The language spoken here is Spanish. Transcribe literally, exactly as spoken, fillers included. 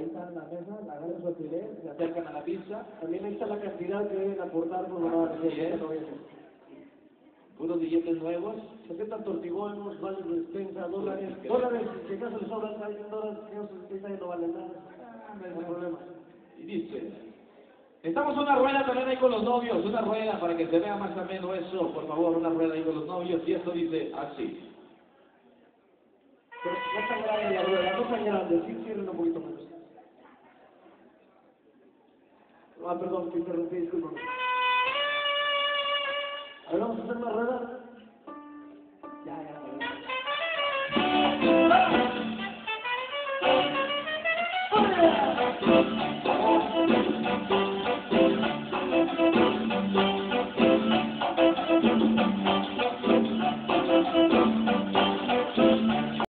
ahí está en la mesa, la agarran su alfiler, se Acercan a la pizza. también ahí está la cantidad que deben aportar por lo Así es. Puros billetes nuevos. Se aceptan tortibonos, vales de despensa, dólares, Sí, dólares, si acaso les sobran alguien dólares, que no se ya no valen nada. Ah, No hay problema. Y dice, estamos una rueda también ahí con los novios, una rueda para que se vea más o menos eso, por favor, una rueda ahí con los novios, y esto dice así. Pero no tan grande la rueda, no tan grande, sí cierren un poquito menos. Ah, perdón, te interrumpí, discúlpame. A ver, vamos a hacer una rueda. Ya, ya.